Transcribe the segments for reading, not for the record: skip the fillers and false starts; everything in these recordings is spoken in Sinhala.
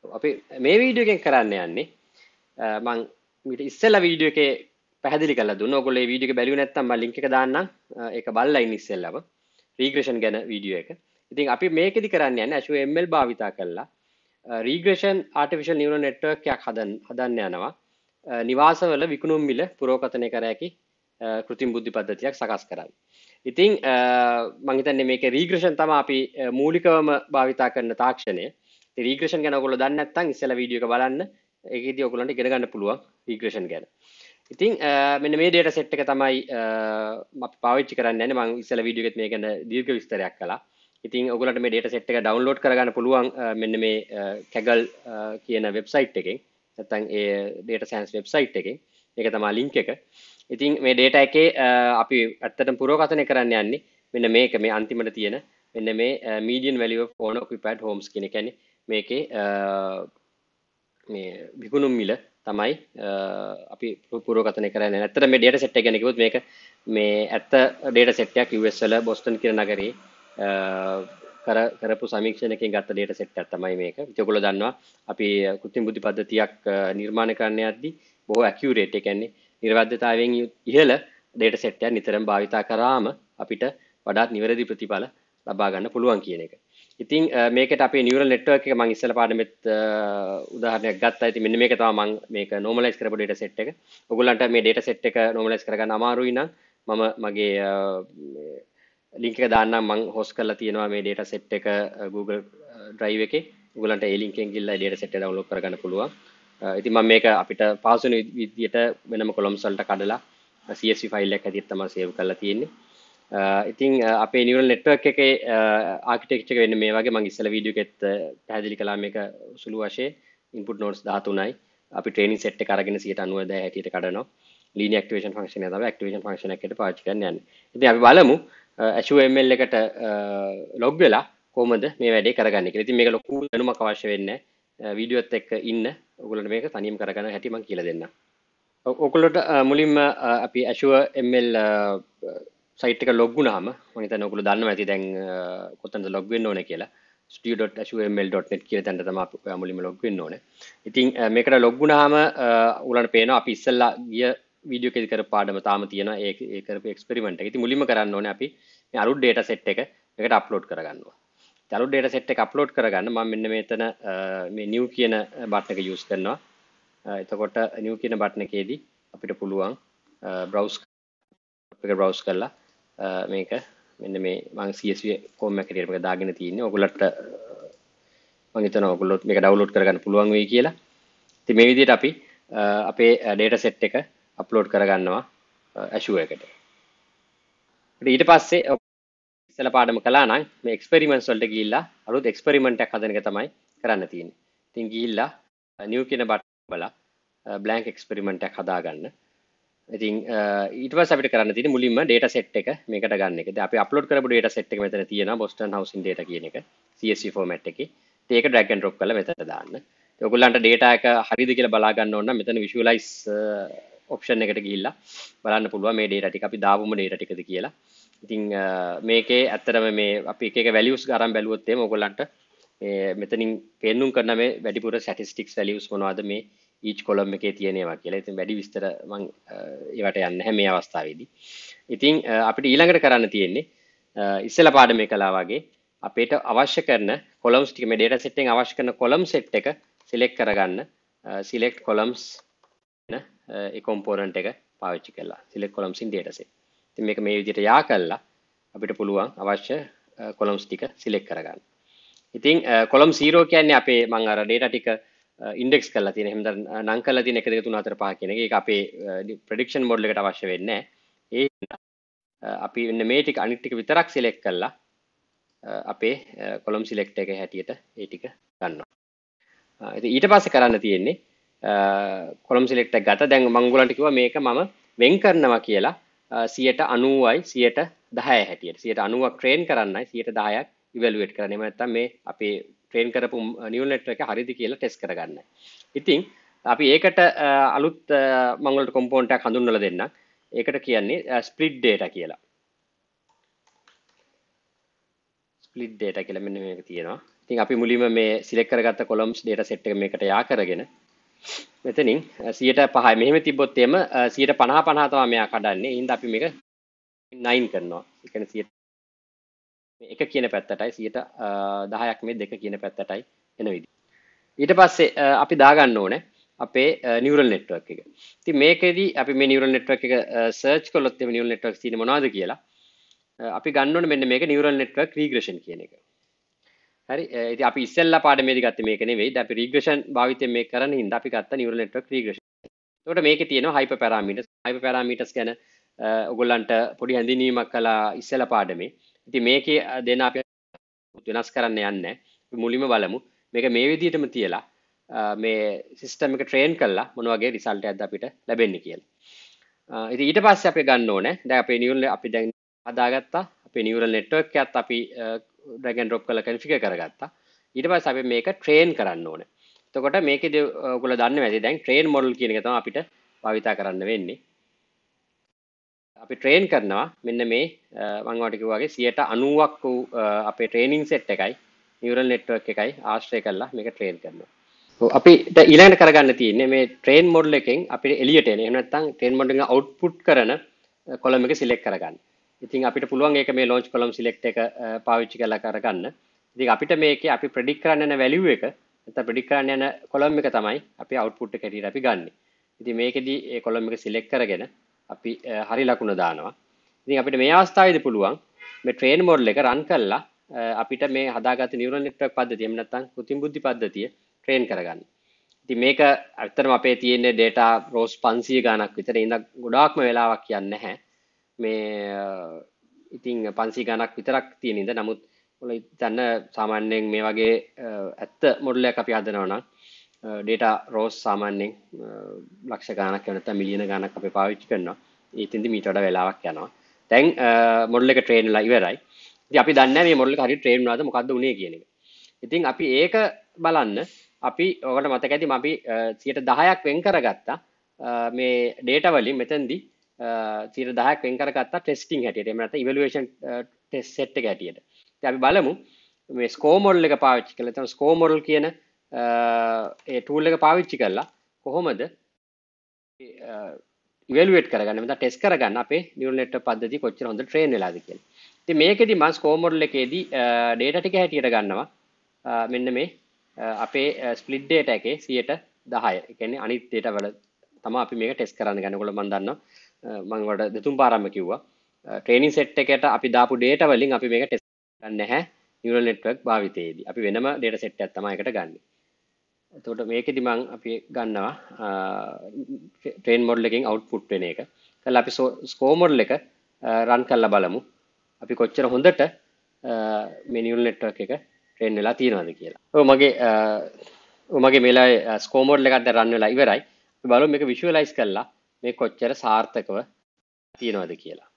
අපි මේ වීඩියෝ එකෙන් කරන්න යන්නේ මම ඊට ඉස්සෙල්ලා වීඩියෝ එකේ පැහැදිලි කරලා දුන්නා. ඔයගොල්ලෝ මේ වීඩියෝ එක බැලුවේ නැත්නම් මම ලින්ක් එක දාන්නම්. ඒක බලලා ඉන්න ඉස්සෙල්ලාම රීග්‍රෙෂන් ගැන වීඩියෝ එක. ඉතින් අපි මේකෙදි කරන්න යන්නේ Azure ML භාවිතා කරලා රීග්‍රෙෂන් ආටිෆිෂල් නියුරල් නෙට්වර්ක් එකක් හදන්න යනවා. නිවාසවල විකුණුම් මිල පුරෝකථනය කර හැකි කෘත්‍රිම බුද්ධි පද්ධතියක් සකස් කරන්න. ඉතින් මම හිතන්නේ මේකේ රීග්‍රෙෂන් තමයි අපි මූලිකවම භාවිතා කරන තාක්ෂණය. ඉතින් රීග්‍රෙෂන් ගැන ඔයගොල්ලෝ දන්නේ නැත්නම් ඉස්සෙල්ලා වීඩියෝ එක බලන්න. ඒකෙදී ඔයගොල්ලන්ට ඉගෙන ගන්න පුළුවන් රීග්‍රෙෂන් ගැන. ඉතින් මෙන්න මේ data set එක තමයි අපි පාවිච්චි කරන්න යන්නේ. මම ඉස්සෙල්ලා වීඩියෝ එකෙත් මේ ගැන දීර්ඝ විස්තරයක් කළා. ඉතින් ඔයගොල්ලන්ට මේ data set එක download කරගන්න පුළුවන් මෙන්න මේ Kaggle කියන වෙබ්සයිට් එකෙන්. නැත්නම් ඒ data science වෙබ්සයිට් එකෙන්. මේක තමයි link එක. ඉතින් මේ data එකේ අපි ඇත්තටම පුරෝකථනය කරන්න යන්නේ මෙන්න මේක මේ අන්තිමට තියෙන මෙන්න මේ median value of owner occupied homes කියන එක. කියන්නේ මේකේ මේ විකුණුම් මිල තමයි අපි පුරෝකථනය කරන්නේ. ඇත්තට මේ data set එක ගැන කිව්වොත් මේක මේ ඇත්ත data set එකක් US වල බොස්ටන් කියන නගරේ කරපු සමීක්ෂණයකින් ගත්ත data set එකක් තමයි මේක. ඉතින් ඔයගොල්ලෝ දන්නවා අපි කෘත්‍රිම බුද්ධි පද්ධතියක් නිර්මාණය කරන්න යද්දී බොහෝ accurate ඒ කියන්නේ නිර්වැද්‍යතාවයෙන් ඉහළ data set එකක් නිතරම භාවිතා කරාම අපිට වඩාත් නිවැරදි ප්‍රතිඵල ලබා ගන්න පුළුවන් කියන එක. ඉතින් මේකට අපේ neural network එක මම ඉස්සෙල්ලා පාඩමෙත් උදාහරණයක් ගත්තා. ඉතින් මෙන්න මේක තමයි මම මේක normalize කරපු data set එක. ඔයගොල්ලන්ට මේ data set එක normalize කරගන්න අමාරුයි නම් මම මගේ link එක දාන්නම්. මම host කරලා තියෙනවා මේ data set එක Google Drive එකේ. ඔයගොල්ලන්ට ඒ link එකෙන් ගිහලා data set එක download කරගන්න පුළුවන්. ඉතින් මම මේක අපිට පාස් වෙන විදියට වෙනම columns වලට කඩලා CSV file එකක් හැටියට තමයි save කරලා තියෙන්නේ. ඉතින් අපේ neural network එකේ architecture එක වෙන්නේ මේ වගේ. මම ඉස්සෙල්ලා වීඩියෝ එකෙත් පැහැදිලි කළා මේක සුළු වශයෙන් input nodes 13යි. අපි training set එක අරගෙන 90% හැටියට කඩනවා. linear activation function එක තමයි activation function එකකට පාවිච්චි කරන්න යන්නේ. ඉතින් අපි බලමු Azure ML එකට log වෙලා කොහොමද මේ වැඩේ කරගන්නේ කියලා. ඉතින් මේක ලොකු දැනුමක් අවශ්‍ය වෙන්නේ නැහැ. වීඩියෝත් එක්ක ඉන්න ඔයගොල්ලන්ට මේක තනියම කරගන්න හැටි මම කියලා දෙන්නම්. ඔයගොල්ලොන්ට මුලින්ම අපි Azure ML සයිට් එක ලොග් වුණාම මම හිතන්නේ ඔයගොල්ලෝ දන්නවා ඇති දැන් කොතනද ලොග් වෙන්න ඕනේ කියලා. studio.azureml.net කියලා තැනට තමයි අපි මුලින්ම ලොග් වෙන්න ඕනේ. ඉතින් මේකට ලොග් වුණාම උගලන්ට පේනවා අපි ඉස්සෙල්ලා ගිය වීඩියෝ එකේදී කරපු පාඩම තාම තියෙනවා. ඒ කරපු එක්ස්පෙරිමන්ට් එක. ඉතින් මුලින්ම කරන්න ඕනේ අපි මේ අලුත් data set එක මේකට අප්ලෝඩ් කරගන්නවා. ඉතින් අලුත් data set එක අප්ලෝඩ් කරගන්න මම මෙන්න මෙතන මේ new කියන බටන් එක use කරනවා. එතකොට new කියන බටන් එකේදී අපිට පුළුවන් browse කරලා මේක මෙන්න මේ මම CSV format එකකට මේක දාගෙන තියෙන්නේ. ඔයගොල්ලන්ට මම හිතනවා ඔයගොල්ලොත් මේක download කරගන්න පුළුවන් වෙයි කියලා. ඉතින් මේ විදිහට අපි අපේ data set එක upload කරගන්නවා Azure එකට. ඊට පස්සේ ඉස්සෙල්ලා පාඩම කළා නම් මේ experiments වලට ගිහිල්ලා අලුත් experiment එකක් හදන එක තමයි කරන්න තියෙන්නේ. ඉතින් ගිහිල්ලා new කියන බටන් බලලා blank experiment එකක් හදාගන්න. ඉතින් ඊට පස්සේ අපිට කරන්න තියෙන්නේ මුලින්ම data set එක මේකට ගන්න එක. දැන් අපි අප්ලෝඩ් කරපු data set එක මෙතන තියෙනවා Boston Housing data කියන එක CSV format එකේ. ඉතින් ඒක drag and drop කරලා මෙතන දාන්න. ඉතින් ඔයගොල්ලන්ට data එක හරියද කියලා බලා ගන්න ඕන නම් මෙතන visualize option එකට ගිහිල්ලා බලන්න පුළුවන් මේ data ටික අපි දාපුම data ටිකද කියලා. ඉතින් මේකේ ඇත්තටම මේ අපි එක එක values ගන්න බැලුවොත් එහෙම ඔයගොල්ලන්ට මේ මෙතනින් පෙන්눔 කරන මේ වැඩිපුර statistics values මොනවද මේ each column එකේ තියෙනවා කියලා. ඉතින් වැඩි විස්තර මම ඒවට යන්නේ නැහැ මේ අවස්ථාවේදී. ඉතින් අපිට ඊළඟට කරන්න තියෙන්නේ ඉස්සෙල්ලා පාඩමේ කළා වගේ අපිට අවශ්‍ය කරන columns ටික මේ data set එකෙන් අවශ්‍ය කරන column set එක select කරගන්න select columns න ඒ component එක පාවිච්චි කරලා select columns in data set. ඉතින් මේක මේ විදිහට යා කළා අපිට පුළුවන් අවශ්‍ය columns ටික select කරගන්න. ඉතින් column 0 කියන්නේ අපේ මම අර data ටික index කරලා තියෙන හැමදාම නම් කරලා තියෙන 1 2 3 4 5 කියන එක. ඒක අපේ prediction model එකට අවශ්‍ය වෙන්නේ නැහැ. ඒ අපි මේ ටික අනිත් ටික විතරක් select කරලා අපේ column select එකේ හැටියට ඒ ටික ගන්නවා. ඉතින් ඊට පස්සේ කරන්න තියෙන්නේ column select එක ගත්තා. දැන් මම උගලන්ට කිව්වා මේක මම වෙන් කරනවා කියලා 90යි 10යි හැටියට. 90ක් train කරන්නයි 10ක් evaluate කරන්න. එහෙම නැත්නම් මේ අපේ train කරපු neural network එක හරියද කියලා test කරගන්න. ඉතින් අපි ඒකට අලුත් මම වලට component එකක් හඳුන්වලා දෙන්නම්. ඒකට කියන්නේ split data කියලා. split data කියලා මෙන්න මේක තියෙනවා. ඉතින් අපි මුලින්ම මේ සිලෙක්ට් කරගත්ත columns data set එක මේකට යා කරගෙන මෙතනින් 105යි මෙහෙම තිබ්බොත් එම 50 තමයි මෙයා කඩන්නේ. හින්දා අපි මේක 9 කරනවා. ඒ කියන්නේ මේ එක කියන පැත්තටයි 10ක් මේ දෙක කියන පැත්තටයි එන විදිහ. ඊට පස්සේ අපි දාගන්න ඕනේ අපේ නියුරල් නෙට්වර්ක් එක. ඉතින් මේකෙදි අපි මේ නියුරල් නෙට්වර්ක් එක සර්ච් කළොත් එimhe නියුරල් නෙට්වර්ක්ස් තියෙන්නේ මොනවද කියලා අපි ගන්න ඕනේ මෙන්න මේක නියුරල් නෙට්වර්ක් රීග්‍රෙෂන් කියන එක. හරි. ඉතින් අපි ඉස්සෙල්ලා පාඩමේදී ගත්තේ මේක නෙවෙයි. දැන් අපි රීග්‍රෙෂන් භාවිතයෙන් මේක කරන හින්දා අපි ගත්ත නියුරල් නෙට්වර්ක් රීග්‍රෙෂන්. එතකොට මේකේ තියෙනවා හයිපර් පැරාමීටර්ස්. හයිපර් පැරාමීටර්ස් ගැන ඔයගොල්ලන්ට පොඩි හැඳින්වීමක් කළා ඉස්සෙල්ලා පාඩමේ. ඉතින් මේකේ දෙන අපි වෙනස් කරන්න යන්නේ නැහැ. මුලින්ම බලමු. මේක මේ විදිහටම තියලා මේ සිස්ටම් එක ට්‍රේන් කළා මොන වගේ රිසල්ට් එකක්ද අපිට ලැබෙන්නේ කියලා. ඉතින් ඊට පස්සේ අපි ගන්න ඕනේ. දැන් අපේ නියුරල් අපි දැන් හදාගත්තා. අපේ නියුරල් නෙට්වර්ක් එකත් අපි drag and drop කරලා configure කරගත්තා. ඊට පස්සේ අපි මේක ට්‍රේන් කරන්න ඕනේ. එතකොට මේකේදී ඔයගොල්ලෝ දන්නේ නැති දැන් ට්‍රේන් මොඩල් කියන එක තමයි අපිට භාවිතා කරන්න වෙන්නේ. අපි ට්‍රේන් කරනවා මෙන්න මේ මම ඔයාලට කිව්වා වගේ 90ක් වූ අපේ ට්‍රේනින් සෙට් එකයි නියුරල් නෙට්වර්ක් එකයි ආශ්‍රය කරලා මේක ට්‍රේන් කරනවා. ඔව් අපිට ඊළඟට කරගන්න තියෙන්නේ මේ ට්‍රේන් මොඩල් එකෙන් අපිට එළියට එන. එහෙම නැත්නම් ට්‍රේන් මොඩල් එකෙන් අවුට්පුට් කරන කොලම් එක සිලෙක්ට් කරගන්න. ඉතින් අපිට පුළුවන් ඒක මේ launch column select එක පාවිච්චි කරලා කරගන්න. ඉතින් අපිට මේකේ අපි predict කරන්න යන value එක නැත්නම් predict කරන්න යන column එක තමයි අපි output එක හැටියට අපි ගන්නෙ. ඉතින් මේකෙදි ඒ column එක select කරගෙන අපි හරි ලකුණ දානවා. ඉතින් අපිට මේ අවස්ථාවේදී පුළුවන් මේ train model එක run කරලා අපිට මේ හදාගත්ත neural network පද්ධතිය එහෙම නැත්නම් කෘත්‍රිම බුද්ධි පද්ධතිය train කරගන්න. ඉතින් මේක ඇත්තටම අපේ තියෙන data rows 500 ගණක් විතර. ඉතින් ගොඩාක්ම වෙලාවක් යන්නේ නැහැ. මේ ඉතින් 500 ගණක් විතරක් තියෙන ඉඳ නමුත් ඔයාලා හිතන්න සාමාන්‍යයෙන් මේ වගේ ඇත්ත මොඩල් එකක් අපි හදනවා නම් data rows සාමාන්‍යයෙන් ලක්ෂ ගණක් එහෙම නැත්නම් මිලියන ගණක් අපි පාවිච්චි කරනවා. ඒතින්දි මීට වඩා වෙලාවක් යනවා. දැන් මොඩල් එක ට්‍රේන් වෙලා ඉවරයි. ඉතින් අපි දන්නේ නැහැ මේ මොඩල් එක හරියට ට්‍රේන් වුණාද මොකද්ද උනේ කියන එක. ඉතින් අපි ඒක බලන්න අපි ඔයාලට මතක ඇති අපි 10ක් වෙන් කරගත්තා මේ data වලින් මෙතෙන්දී 10ක් වෙන් කරගත්තා ටෙස්ටිං හැටියට. එහෙම නැත්නම් ඉවැලුවේෂන් ටෙස්ට් සෙට් එක හැටියට. ඉතින් අපි බලමු මේ ස්කෝර් මොඩල් එක පාවිච්චි කරලා නැත්නම් ස්කෝර් මොඩල් කියන ඒ ටූල් එක පාවිච්චි කරලා කොහොමද ඉවැලුවේට් කරගන්න නැත්නම් ටෙස්ට් කරගන්න අපේ නියුරල් නෙට්වර්ක් පද්ධතිය කොච්චර හොඳ ට්‍රේන් වෙලාද කියලා. ඉතින් මේකෙදි මම ස්කෝර් මොඩල් එකේදී data ටික හැටියට ගන්නවා මෙන්න මේ අපේ ස්ප්ලිට් data එකේ 10%. ඒ කියන්නේ අනිත් data වල තමයි අපි මේක ටෙස්ට් කරන්න ගන්න. ඔයගොල්ලෝ මම දන්නවා මම වලට දෙතුන් පාරක්ම කිව්වා ට්‍රේනින් සෙට් එකට අපි දාපු data වලින් අපි මේක ටෙස්ට් කරන්නේ නැහැ නියුරල් නෙට්වර්ක් භාවිතයේදී. අපි වෙනම data set එකක් තමයි එකට ගන්නෙ. එතකොට මේකෙදි මම අපි ගන්නවා ට්‍රේන් මොඩල් එකෙන් අවුට්පුට් වෙන එක. කළා අපි ස්කෝර් මොඩල් එක රන් කරලා බලමු. අපි කොච්චර හොඳට මේ නියුරල් නෙට්වර්ක් එක ට්‍රේන් වෙලා තියෙනවද කියලා. මගේ මේලා ස්කෝර් මොඩල් එකක් දැන් රන් වෙලා ඉවරයි. අපි බලමු මේක විෂුවලයිස් කරලා මේ කොච්චර සාර්ථකව තියෙනවද කියලා.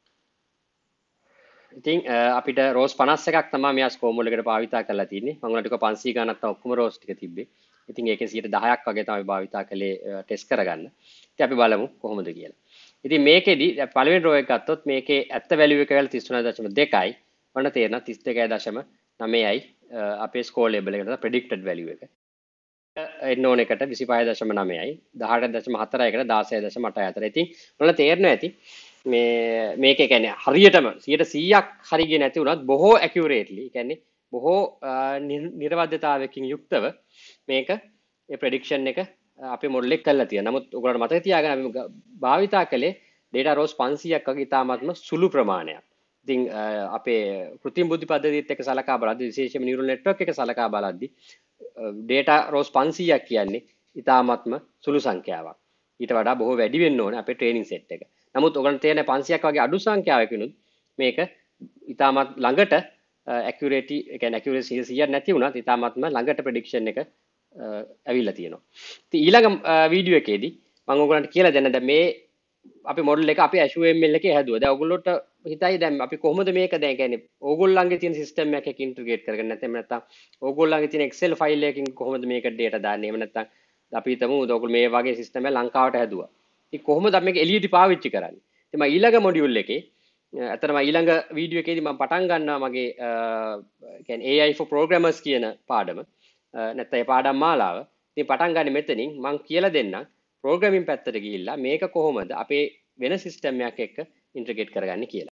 ඉතින් අපිට රෝස් 51ක් තමයි මෙයා ස්කෝර් මොඩල් එකට භාවිතා කරලා තියෙන්නේ. මම උනට 500 ගණක් තමයි ඔක්කොම රෝස් ටික තිබ්බේ. ඉතින් ඒකෙන් 10ක් වගේ තමයි භාවිතා කළේ ටෙස්ට් කරගන්න. ඉතින් අපි බලමු කොහොමද කියලා. ඉතින් මේකෙදි පළවෙනි රෝ එක ගත්තොත් මේකේ ඇත්ත වැලියු එක කියලා 33.2යි. ඔන්න තේරෙනවා 32.9යි අපේ ස්කෝර් ලේබල් එකට ප්‍රෙඩික්ටඩ් වැලියු එක. එන්න ඕන එකට 25.9යි 18.4යිකට 16.84. ඉතින් ඔයාලා තේරෙනවා ඇති මේක කියන්නේ හරියටම 100%ක් හරි ගියේ නැති වුණත් බොහෝ ඇකියුරේට්ලි කියන්නේ බොහෝ නිර්වද්‍යතාවයකින් යුක්තව මේක ඒ ප්‍රෙඩික්ෂන් එක අපේ මොඩල් එක කරලා තියෙනවා. නමුත් ඔයගොල්ලන්ට මතක තියාගන්න අපි භාවිතා කළේ data rows 500ක් වගේ ඉතාමත්ම සුළු ප්‍රමාණයක්. ඉතින් අපේ කෘත්‍රිම බුද්ධි පද්ධතියත් එක්ක සලකා බලද්දී විශේෂයෙන්ම නියුරල් නෙට්වර්ක් එක සලකා බලද්දී data rows 500ක් කියන්නේ ඉතාමත්ම සුළු සංඛ්‍යාවක්. ඊට වඩා බොහෝ වැඩි වෙන්න ඕනේ අපේ ට්‍රේනින් සෙට් එක. නමුත් ඔයගොල්ලන්ට තේරෙන 500ක් වගේ අඩු සංඛ්‍යාවකිනුත් මේක ඉතාමත් ළඟට accuracy ඒ කියන්නේ accuracy 100ක් නැති වුණත් ඉතාමත්ම ළඟට prediction එක ඇවිල්ලා තියෙනවා. ඉතින් ඊළඟ වීඩියෝ එකේදී මම ඔයගොල්ලන්ට කියලා දෙන්න දැන් මේ අපි මොඩල් එක අපි Azure ML එකේ හැදුවා. දැන් ඔයගොල්ලොන්ට හිතයි දැන් අපි කොහොමද මේක දැන් කියන්නේ ඕගොල්ලන්ගේ තියෙන සිස්ටම් එකක ඉන්ටිග්‍රේට් කරගෙන නැත්නම් ඕගොල්ලන්ගේ තියෙන Excel ෆයිල් එකකින් කොහොමද මේක data දාන්නේ? එහෙම නැත්නම් අපි හිතමු ඔයගොල්ලෝ මේ වගේ සිස්ටම් එක ලංකාවට හැදුවා. ඉතින් කොහොමද අපි මේක එළියට පාවිච්චි කරන්නේ? ඉතින් මම ඊළඟ මොඩියුල් එකේ ඇත්තටම ඊළඟ වීඩියෝ එකේදී මම පටන් ගන්නවා මගේ කියන්නේ AI for programmers කියන පාඩම. නැත්නම් ඒ පාඩම් මාලාව. ඉතින් පටන් ගන්නේ මෙතනින් මම කියලා දෙන්නම් ප්‍රෝග්‍රෑමින් පැත්තට ගිහිල්ලා මේක කොහොමද අපේ වෙන සිස්ටම් එකක් එක්ක ඉන්ටර්ගේට් කරගන්නේ කියලා.